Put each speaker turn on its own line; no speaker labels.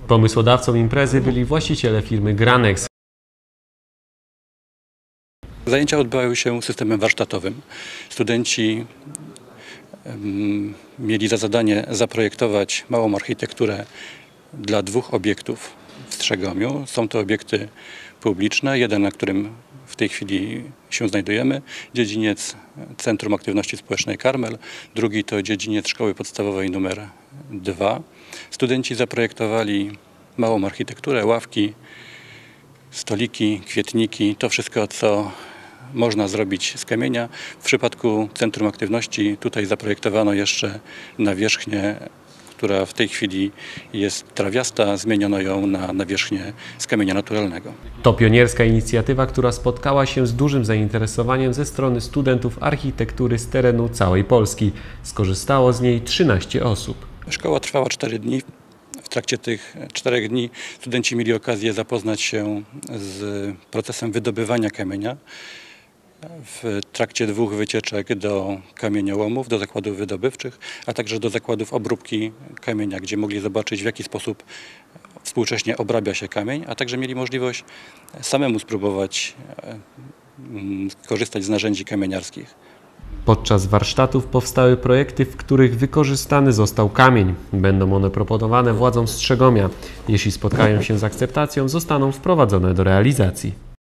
Pomysłodawcą imprezy byli właściciele firmy Granex.
Zajęcia odbywały się systemem warsztatowym. Studenci mieli za zadanie zaprojektować małą architekturę dla 2 obiektów w Strzegomiu. Są to obiekty publiczne, jeden, na którym w tej chwili się znajdujemy, dziedziniec Centrum Aktywności Społecznej Karmel, drugi to dziedziniec Szkoły Podstawowej nr 2. Studenci zaprojektowali małą architekturę, ławki, stoliki, kwietniki, to wszystko, co można zrobić z kamienia. W przypadku Centrum Aktywności tutaj zaprojektowano jeszcze nawierzchnię, która w tej chwili jest trawiasta, zmieniono ją na nawierzchnię z kamienia naturalnego.
To pionierska inicjatywa, która spotkała się z dużym zainteresowaniem ze strony studentów architektury z terenu całej Polski. Skorzystało z niej 13 osób.
Szkoła trwała 4 dni. W trakcie tych 4 dni studenci mieli okazję zapoznać się z procesem wydobywania kamienia. W trakcie 2 wycieczek do kamieniołomów, do zakładów wydobywczych, a także do zakładów obróbki kamienia, gdzie mogli zobaczyć, w jaki sposób współcześnie obrabia się kamień, a także mieli możliwość samemu spróbować korzystać z narzędzi kamieniarskich.
Podczas warsztatów powstały projekty, w których wykorzystany został kamień. Będą one proponowane władzom Strzegomia. Jeśli spotkają się z akceptacją, zostaną wprowadzone do realizacji.